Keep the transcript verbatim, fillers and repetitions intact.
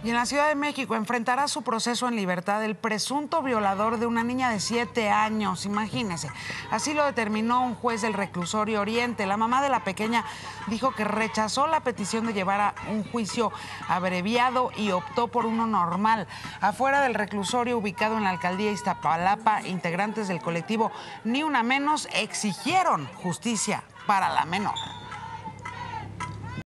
Y en la Ciudad de México enfrentará su proceso en libertad el presunto violador de una niña de siete años, imagínese. Así lo determinó un juez del reclusorio Oriente. La mamá de la pequeña dijo que rechazó la petición de llevar a un juicio abreviado y optó por uno normal. Afuera del reclusorio ubicado en la alcaldía Iztapalapa, integrantes del colectivo Ni Una Menos exigieron justicia para la menor.